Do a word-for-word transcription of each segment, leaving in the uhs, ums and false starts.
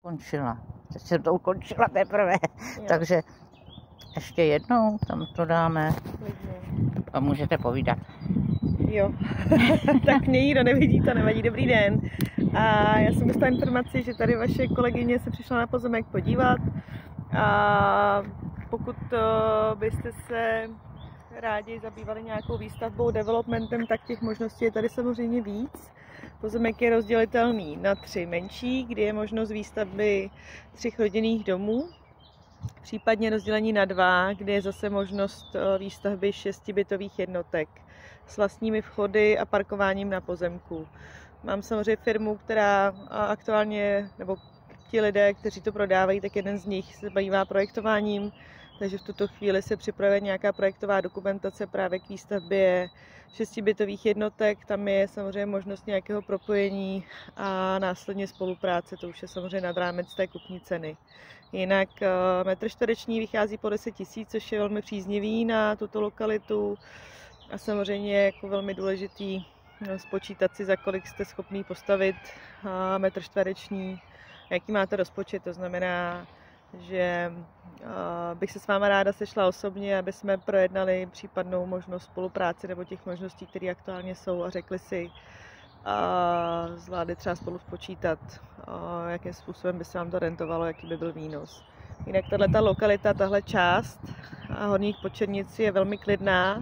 Končila. Teď jsem to ukončila teprve. Jo. Takže ještě jednou tam to dáme Klidně. a můžete povídat. Jo, tak mě nikdo nevidí, to nevadí. Dobrý den. A já jsem dostala informaci, že tady vaše kolegyně se přišla na pozemek podívat. A pokud byste se rádi zabývali nějakou výstavbou, developmentem, tak těch možností je tady samozřejmě víc. Pozemek je rozdělitelný na tři menší, kdy je možnost výstavby třech rodinných domů, případně rozdělení na dva, kde je zase možnost výstavby šesti bytových jednotek s vlastními vchody a parkováním na pozemku. Mám samozřejmě firmu, která aktuálně, nebo ti lidé, kteří to prodávají, tak jeden z nich se zabývá projektováním, takže v tuto chvíli se připravuje nějaká projektová dokumentace právě k výstavbě šesti bytových jednotek. Tam je samozřejmě možnost nějakého propojení a následně spolupráce, to už je samozřejmě nad rámec té kupní ceny. Jinak metr čtvereční vychází po deset tisíc, což je velmi příznivý na tuto lokalitu a samozřejmě jako velmi důležitý spočítat si, za kolik jste schopný postavit metr čtvereční, jaký máte rozpočet, to znamená, že bych se s váma ráda sešla osobně, aby jsme projednali případnou možnost spolupráce nebo těch možností, které aktuálně jsou a řekli si, a zvládli třeba spolu spočítat, jakým způsobem by se vám to rentovalo, jaký by byl výnos. Jinak tato lokalita, tahle část Horních Počernic je velmi klidná.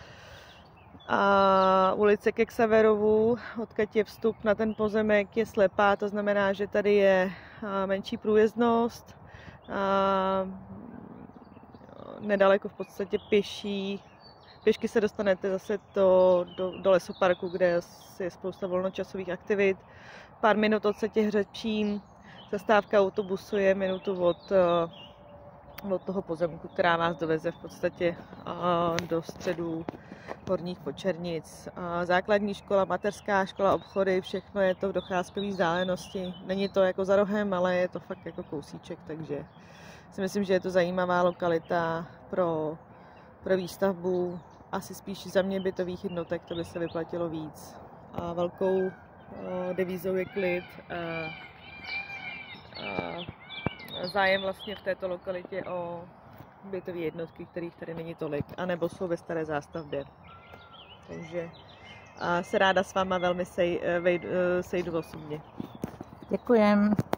A ulice ke Xaverovu, odkud je vstup na ten pozemek, je slepá, to znamená, že tady je menší průjezdnost. A nedaleko v podstatě pěší. Pěšky se dostanete zase do, do, do lesoparku, kde je spousta volnočasových aktivit. Pár minut od Setě Hřebčín, zastávka autobusu je minutu od, od toho pozemku, která vás doveze v podstatě do středu Horních Počernic. Základní škola, mateřská škola, obchody, všechno je to v docházkové vzdálenosti. Není to jako za rohem, ale je to fakt jako kousíček, takže si myslím, že je to zajímavá lokalita pro, pro výstavbu. Asi spíš za mě bytových jednotek, to by se vyplatilo víc. A velkou devízou je klid a, a zájem vlastně v této lokalitě o bytové jednotky, kterých tady není tolik, anebo jsou ve staré zástavbě. Takže a se ráda s váma velmi sej, vejdu, sejdu osobně. Děkujem.